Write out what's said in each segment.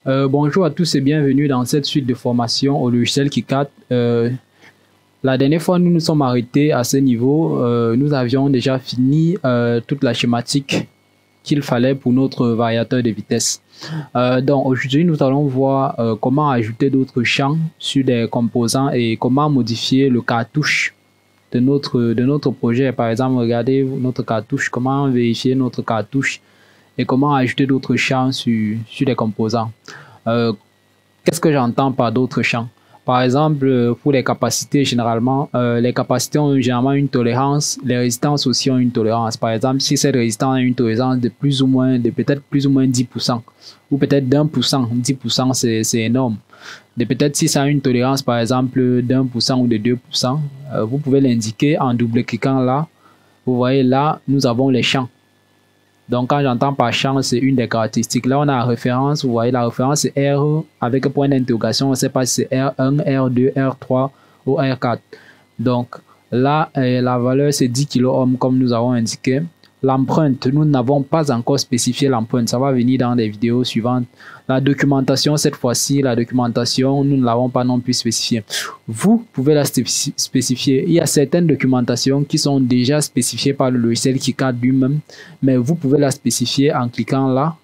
Bonjour à tous et bienvenue dans cette suite de formation au logiciel KiCad. La dernière fois, nous nous sommes arrêtés à ce niveau. Nous avions déjà fini toute la schématique qu'il fallait pour notre variateur de vitesse. Donc aujourd'hui, nous allons voir comment ajouter d'autres champs sur des composants et comment modifier le cartouche de notre projet. Par exemple, regardez notre cartouche, comment vérifier notre cartouche et comment ajouter d'autres champs sur des composants. Euh, Qu'est-ce que j'entends par d'autres champs? Par exemple, pour les capacités, généralement, les capacités ont généralement une tolérance, les résistances aussi ont une tolérance. Par exemple, si cette résistance a une tolérance de plus ou moins, de peut-être plus ou moins 10%, ou peut-être d'1%, 10% c'est énorme. De peut-être si ça a une tolérance, par exemple, d'1% ou de 2%, vous pouvez l'indiquer en double-cliquant là. Vous voyez là, nous avons les champs. Donc, quand j'entends par champ, c'est une des caractéristiques. Là, on a la référence. Vous voyez, la référence, c'est R avec un point d'interrogation. On ne sait pas si c'est R1, R2, R3 ou R4. Donc, là, la valeur, c'est 10 kOhm comme nous avons indiqué. L'empreinte, nous n'avons pas encore spécifié l'empreinte. Ça va venir dans les vidéos suivantes. La documentation, cette fois-ci, la documentation, nous ne l'avons pas non plus spécifiée. Vous pouvez la spécifier. Il y a certaines documentations qui sont déjà spécifiées par le logiciel KiCad lui-même, mais vous pouvez la spécifier en cliquant là.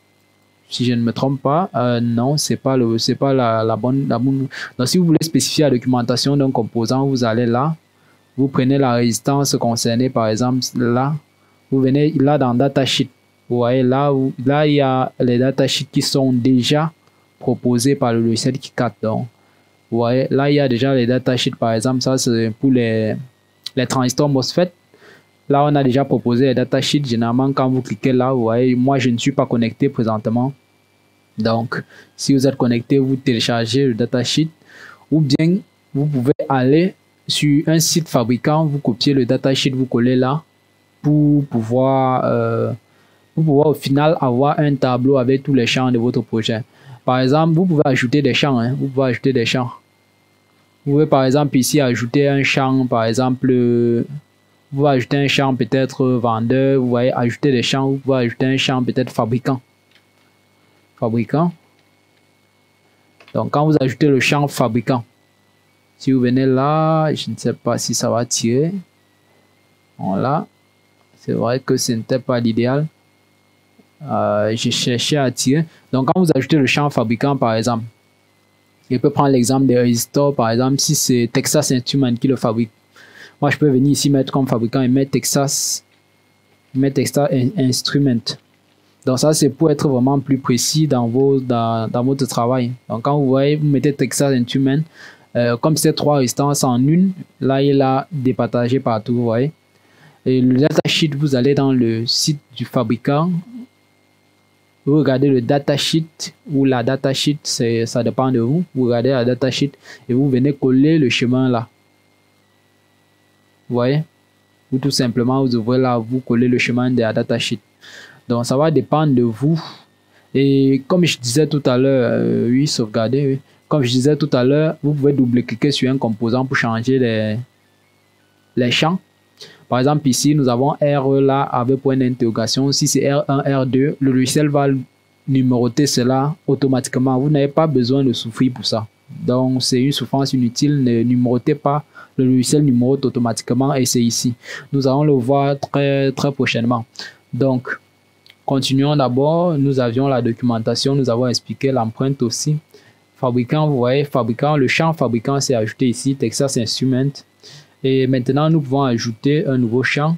Si je ne me trompe pas, non, c'est pas la bonne. Donc, si vous voulez spécifier la documentation d'un composant, vous allez là, vous prenez la résistance concernée, par exemple là, vous venez là dans Datasheet. Vous voyez là, là il y a les datasheets qui sont déjà proposés par le logiciel KiCad. Donc, vous voyez, là il y a déjà les datasheets, par exemple, ça c'est pour les transistors MOSFET. Là, on a déjà proposé les datasheets. Généralement, quand vous cliquez là, vous voyez, moi je ne suis pas connecté présentement. Donc, si vous êtes connecté, vous téléchargez le datasheet ou bien vous pouvez aller sur un site fabricant, vous copiez le datasheet, vous collez là pour pouvoir au final avoir un tableau avec tous les champs de votre projet. Par exemple, vous pouvez ajouter des champs. Vous pouvez ajouter des champs. Vous pouvez par exemple ici ajouter un champ, par exemple, vous pouvez ajouter un champ peut-être vendeur, vous voyez, ajouter des champs, vous pouvez ajouter un champ peut-être fabricant. Fabricant. Donc quand vous ajoutez le champ fabricant, si vous venez là, je ne sais pas si ça va tirer. Voilà. C'est vrai que ce n'était pas l'idéal. J'ai cherché à tirer. Donc quand vous ajoutez le champ fabricant par exemple, je peux prendre l'exemple des résistors par exemple, si c'est Texas Instruments qui le fabrique. Moi je peux venir ici mettre comme fabricant et mettre Texas Instruments. Donc ça c'est pour être vraiment plus précis dans votre travail. Donc quand vous voyez, vous mettez Texas Instruments, comme c'est 3 résistances en une, là il a départagé partout, vous voyez. Et le datasheet, vous allez dans le site du fabricant. Vous regardez le datasheet ou la datasheet, ça dépend de vous. Vous regardez la datasheet et vous venez coller le chemin là. Vous voyez? Ou tout simplement, vous ouvrez là, vous collez le chemin de la datasheet. Donc, ça va dépendre de vous. Et comme je disais tout à l'heure, oui, sauvegarder, oui. Comme je disais tout à l'heure, vous pouvez double-cliquer sur un composant pour changer les champs. Par exemple, ici, nous avons R là avec point d'interrogation. Si c'est R1, R2, le logiciel va numéroter cela automatiquement. Vous n'avez pas besoin de souffrir pour ça. Donc, c'est une souffrance inutile. Ne numérotez pas. Le logiciel numérote automatiquement et c'est ici. Nous allons le voir très prochainement. Donc, continuons d'abord. Nous avions la documentation. Nous avons expliqué l'empreinte aussi. Fabricant, vous voyez, fabricant, le champ fabricant c'est ajouté ici, Texas Instruments. Et maintenant, nous pouvons ajouter un nouveau champ.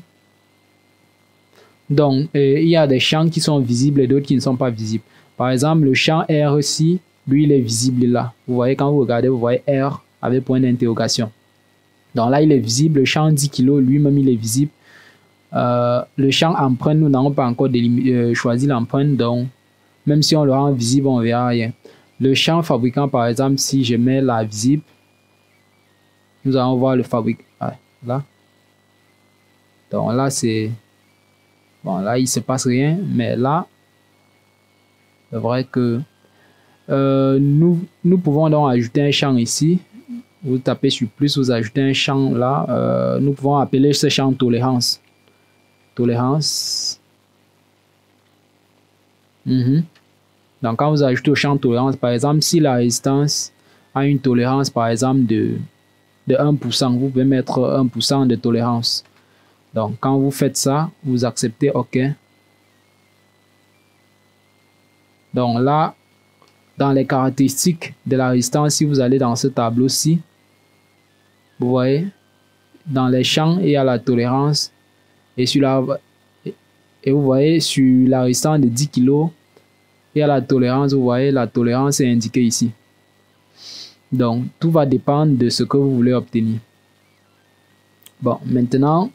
Donc, il y a des champs qui sont visibles et d'autres qui ne sont pas visibles. Par exemple, le champ R ici, lui, il est visible là. Vous voyez, quand vous regardez, vous voyez R avec point d'interrogation. Donc là, il est visible. Le champ 10 kg, lui-même, il est visible. Le champ empreinte, nous n'avons pas encore choisi l'empreinte. Donc, même si on le rend visible, on ne verra rien. Le champ fabricant, par exemple, si je mets la visible, nous allons voir le fabricant. Là. Donc là, c'est... Bon, là, il ne se passe rien. Mais là, c'est vrai que nous pouvons donc ajouter un champ ici. Vous tapez sur plus, vous ajoutez un champ là. Nous pouvons appeler ce champ tolérance. Tolérance. Donc Donc, quand vous ajoutez au champ de tolérance, par exemple, si la résistance a une tolérance, par exemple, de 1%, vous pouvez mettre 1% de tolérance. Donc, quand vous faites ça, vous acceptez OK. Donc là, dans les caractéristiques de la résistance, si vous allez dans ce tableau-ci, vous voyez, dans les champs, il y a la tolérance. Et vous voyez, sur la résistance de 10 kg, il y a la tolérance. Vous voyez, la tolérance est indiquée ici. Donc, tout va dépendre de ce que vous voulez obtenir. Bon, maintenant,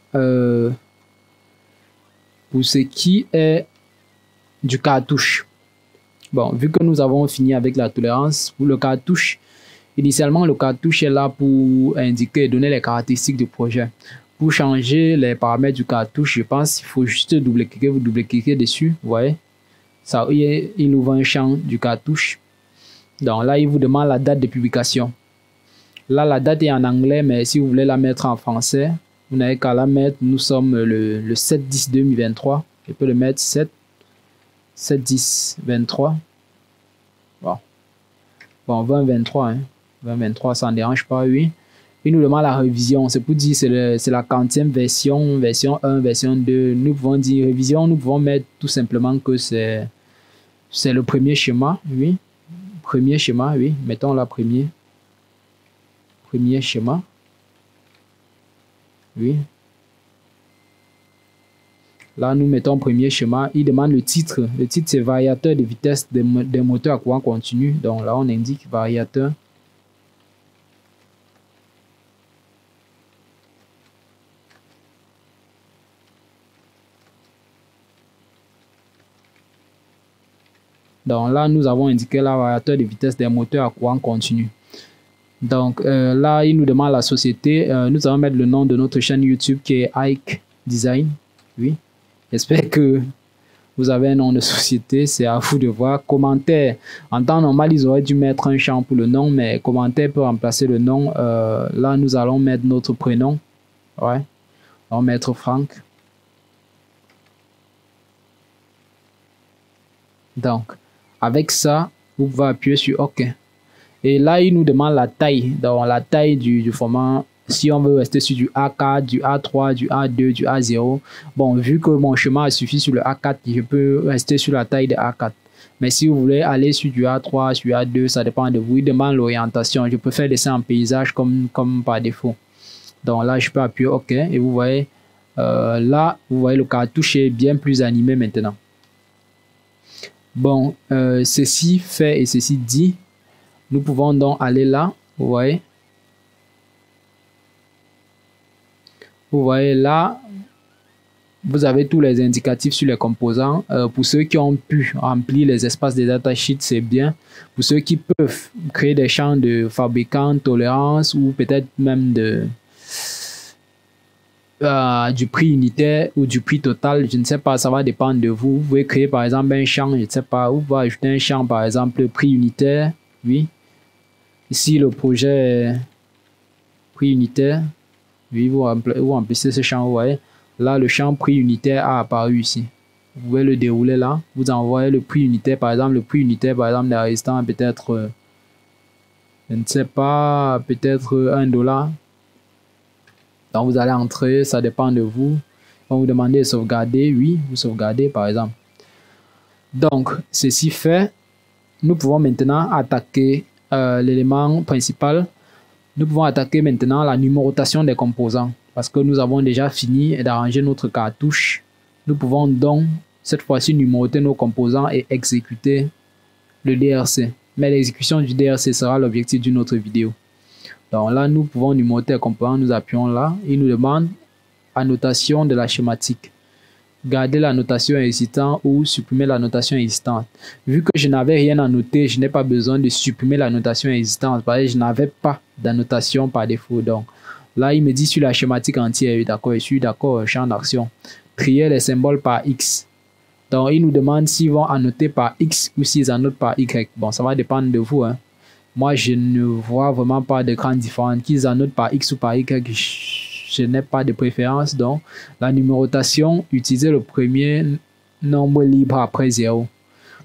pour ce qui est du cartouche. Bon, vu que nous avons fini avec la tolérance, pour le cartouche, initialement, le cartouche est là pour indiquer et donner les caractéristiques du projet. Pour changer les paramètres du cartouche, je pense qu'il faut juste double-cliquer, vous double-cliquez dessus, vous voyez. Ça, il ouvre un champ du cartouche. Donc là, il vous demande la date de publication. Là, la date est en anglais, mais si vous voulez la mettre en français, vous n'avez qu'à la mettre. Nous sommes le 7-10-2023. Je peux le mettre 7-10-23. Bon, 20-23, hein. 20-23, ça ne dérange pas, oui. Il nous demande la révision. C'est pour dire c'est la 40e version, version 1, version 2. Nous pouvons dire révision, nous pouvons mettre tout simplement que c'est le premier schéma, oui. Premier schéma, oui. Mettons là premier. Premier schéma. Oui. Là, nous mettons premier schéma. Il demande le titre. Le titre, c'est variateur de vitesse des moteurs à courant continu. Donc là, on indique variateur. Donc là, nous avons indiqué la variateur de vitesse des moteurs à courant continu. Donc là, il nous demande la société. Nous allons mettre le nom de notre chaîne YouTube qui est Ike Design. Oui. J'espère que vous avez un nom de société. C'est à vous de voir. Commentaire. En temps normal, ils auraient dû mettre un champ pour le nom, mais commentaire peut remplacer le nom. Là, nous allons mettre notre prénom. Ouais. On va mettre Franck. Donc, avec ça, vous pouvez appuyer sur OK. Et là, il nous demande la taille. Donc, la taille du format, si on veut rester sur du A4, du A3, du A2, du A0. Bon, vu que mon chemin suffit sur le A4, je peux rester sur la taille de A4. Mais si vous voulez aller sur du A3, sur du A2, ça dépend de vous. Il demande l'orientation. Je préfère laisser en paysage comme par défaut. Donc là, je peux appuyer OK. Et vous voyez, là, vous voyez le cartouche est bien plus animé maintenant. Bon, ceci fait et ceci dit, nous pouvons donc aller là, vous voyez. Vous voyez là, vous avez tous les indicatifs sur les composants. Pour ceux qui ont pu remplir les espaces des datasheets, c'est bien. Pour ceux qui peuvent créer des champs de fabricants, tolérance ou peut-être même du prix unitaire ou du prix total, je ne sais pas, ça va dépendre de vous. Vous pouvez créer par exemple un champ, je ne sais pas, vous pouvez ajouter un champ par exemple prix unitaire, oui. Ici le projet est prix unitaire, oui, vous remplissez ce champ, vous voyez. Là le champ prix unitaire a apparu ici. Vous pouvez le dérouler là, vous envoyez le prix unitaire, par exemple le prix unitaire par exemple des résistants peut-être, je ne sais pas, peut-être $1. Donc vous allez entrer, ça dépend de vous. On vous demander de sauvegarder, oui, vous sauvegardez par exemple. Donc, ceci fait, nous pouvons maintenant attaquer l'élément principal. Nous pouvons attaquer maintenant la numérotation des composants. Parce que nous avons déjà fini d'arranger notre cartouche. Nous pouvons donc, cette fois-ci, numéroter nos composants et exécuter le DRC. Mais l'exécution du DRC sera l'objectif d'une autre vidéo. Donc là, nous pouvons numéroter les composants, nous appuyons là. Il nous demande annotation de la schématique. Garder la notation existante ou supprimer la notation existante. Vu que je n'avais rien à noter, je n'ai pas besoin de supprimer la notation existante parce que je n'avais pas d'annotation par défaut. Donc là, il me dit sur la schématique entière, d'accord, je suis d'accord, champ d'action. Trier les symboles par X. Donc il nous demande s'ils vont annoter par X ou s'ils annotent par Y. Bon, ça va dépendre de vous, hein. Moi, je ne vois vraiment pas de grande différence. Qu'ils annotent par X ou par Y, je n'ai pas de préférence. Donc, la numérotation, utilisez le premier nombre libre après 0.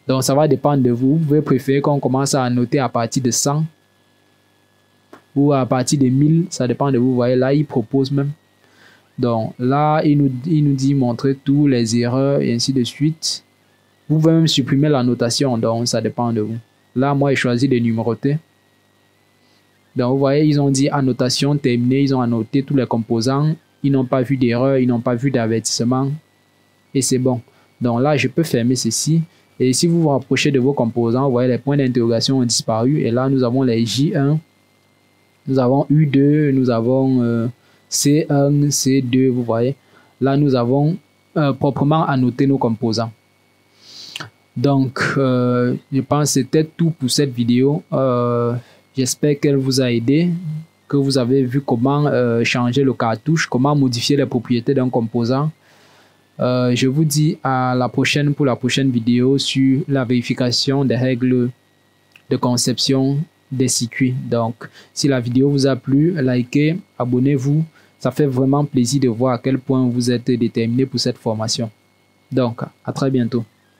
Donc, ça va dépendre de vous. Vous pouvez préférer qu'on commence à annoter à partir de 100 ou à partir de 1000. Ça dépend de vous. Vous voyez, là, il propose même. Donc, là, il nous dit montrer tous les erreurs et ainsi de suite. Vous pouvez même supprimer la notation. Donc, ça dépend de vous. Là, moi, j'ai choisi de numéroter. Donc, vous voyez, ils ont dit annotation terminée. Ils ont annoté tous les composants. Ils n'ont pas vu d'erreur. Ils n'ont pas vu d'avertissement. Et c'est bon. Donc là, je peux fermer ceci. Et si vous vous rapprochez de vos composants, vous voyez les points d'interrogation ont disparu. Et là, nous avons les J1, nous avons U2, nous avons C1, C2, vous voyez. Là, nous avons proprement annoté nos composants. Donc, je pense que c'était tout pour cette vidéo. J'espère qu'elle vous a aidé, que vous avez vu comment changer le cartouche, comment modifier les propriétés d'un composant. Je vous dis à la prochaine pour la prochaine vidéo sur la vérification des règles de conception des circuits. Donc, si la vidéo vous a plu, likez, abonnez-vous. Ça fait vraiment plaisir de voir à quel point vous êtes déterminé pour cette formation. Donc, à très bientôt.